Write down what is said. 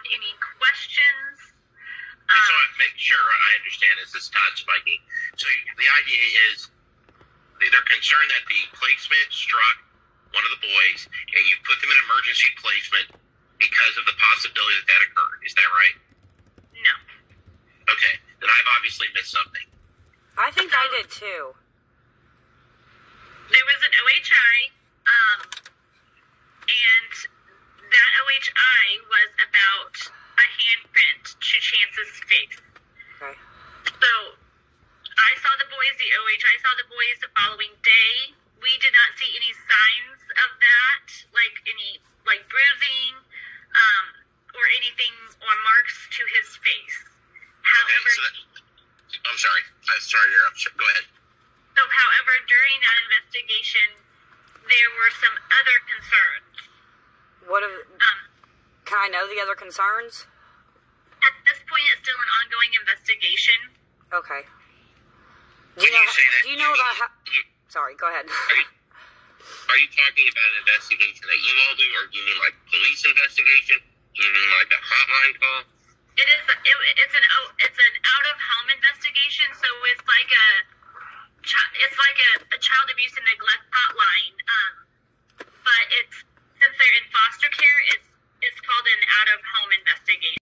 Any questions? I just want to make sure I understand this. This is Todd Spiking. So the idea is they're concerned that the placement struck one of the boys, and you put them in emergency placement because of the possibility that that occurred. Is that right? No. Okay. Then I've obviously missed something. I think I did too. There was an OHI, and that OHI was about a handprint to Chance's face. Okay. So I saw the boys, the OHI saw the boys the following day. We did not see any signs of that, like any bruising, or anything or marks to his face. However, I'm sorry. Sorry to interrupt. Go ahead. So, however, during that investigation, there were some other concerns. Can I know the other concerns? At this point, it's still an ongoing investigation. Okay. Sorry, go ahead. Are you talking about an investigation that you all do, or do you mean like police investigation? Do you mean like a hotline call? It's an out of home investigation, so it's like a child abuse and neglect hotline. But since they're in foster care, it's called an out of home investigation.